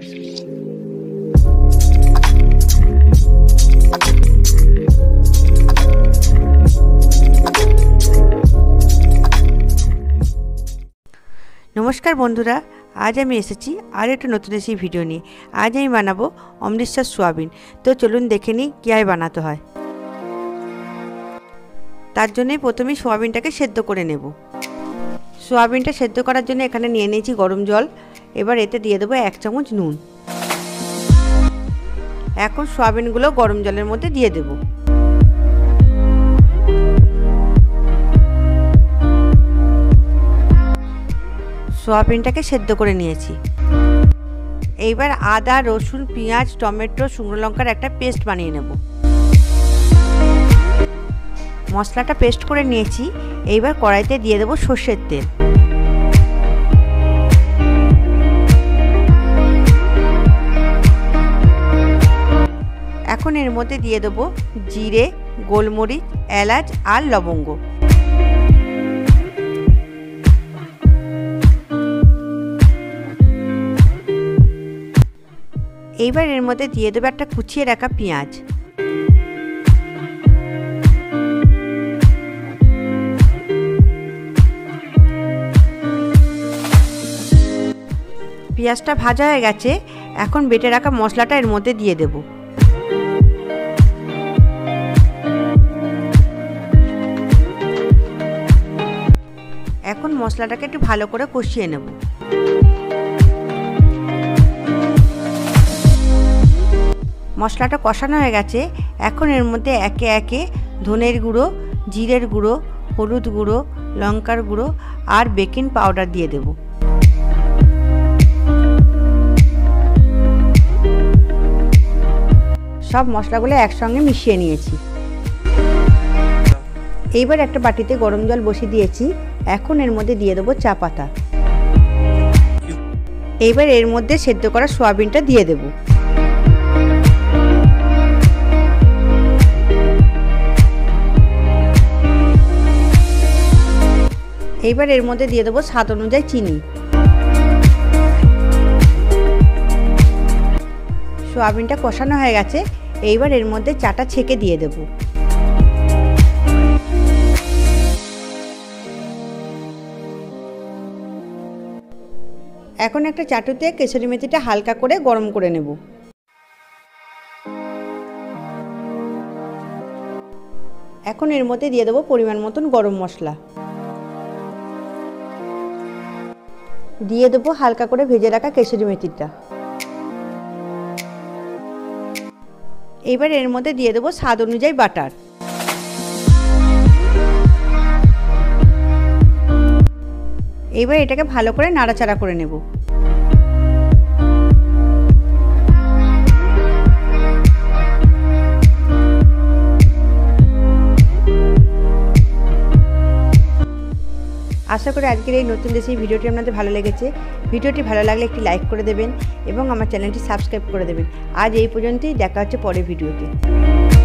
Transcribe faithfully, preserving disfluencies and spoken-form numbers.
नमस्कार बंधुरा आज आमी एसेছি আর একটা নতুন রেসিপি ভিডিও নিয়ে। आज আমি বানাবো অমৃতসর সোয়াবিন। তো চলুন দেখে নিই কিভাবে বানাতে হয়। তার জন্য প্রথমে সোয়াবিনটাকে সেদ্ধ করে নেব। সোয়াবিনটা সেদ্ধ করার জন্য এখানে নিয়ে নিয়েছি গরম জল। এবার এতে দিয়ে দেবো এক চামচ নুন। এখন সোয়াবিনগুলো গরম জলের মধ্যে দিয়ে দেব। সোয়াবিনটাকে সেদ্ধ করে নিয়েছি। এইবার আদা রসুন পেঁয়াজ টমেটো শুকনো লঙ্কার একটা পেস্ট বানিয়ে নেব। মশলাটা পেস্ট করে নিয়েছি। এইবার কড়াইতে দিয়ে দেব সর্ষের তেল। এখন এর মধ্যে দিয়ে দেব জিরে গোলমরিচ এলাচ আর লবঙ্গ। এইবার এর মধ্যে দিয়ে দেবো একটা কুচিয়ে রাখা পেঁয়াজ। পেঁয়াজটা ভাজা হয়ে গেছে। এখন বেটে রাখা মশলাটা এর মধ্যে দিয়ে দেব। এখন মশলাটাকে একটু ভালো করে কষিয়ে নেব। মশলাটা কষানো হয়ে গেছে। এখন এর মধ্যে একে একে ধনের গুঁড়ো জিরের গুঁড়ো হলুদ গুঁড়ো লঙ্কার গুঁড়ো আর বেকিং পাউডার দিয়ে দেব। সব মশলাগুলো একসঙ্গে মিশিয়ে নিয়েছি। এইবার একটা বাটিতে গরম জল বসিয়ে দিয়েছি। এখন এর মধ্যে দিয়ে দেবো চা পাতা। এইবার এর মধ্যে সেদ্ধ করা সোয়াবিনটা দিয়ে দেব। এইবার এর মধ্যে দিয়ে দেবো স্বাদ অনুযায়ী চিনি। সোয়াবিনটা কষানো হয়ে গেছে। এইবার এর মধ্যে চাটা ছেঁকে দিয়ে দেব। এখন একটা চাটুতে কেশরি মেথিটা হালকা করে গরম করে নেব। এখন এর মধ্যে দিয়ে দেবো পরিমাণ মতন গরম মশলা। দিয়ে দেবো হালকা করে ভেজে রাখা কেশরি মেথিটা। এবার এর মধ্যে দিয়ে দেবো স্বাদ অনুযায়ী বাটার। এবার এটাকে ভালো করে নাড়াচাড়া করে নেব। আশা করি আজকের এই নতুন রেসিপি ভিডিওটি আপনাদের ভালো লেগেছে। ভিডিওটি ভালো লাগলে একটি লাইক করে দেবেন এবং আমার চ্যানেলটি সাবস্ক্রাইব করে দেবেন। আজ এই পর্যন্তই, দেখা হচ্ছে পরের ভিডিওতে।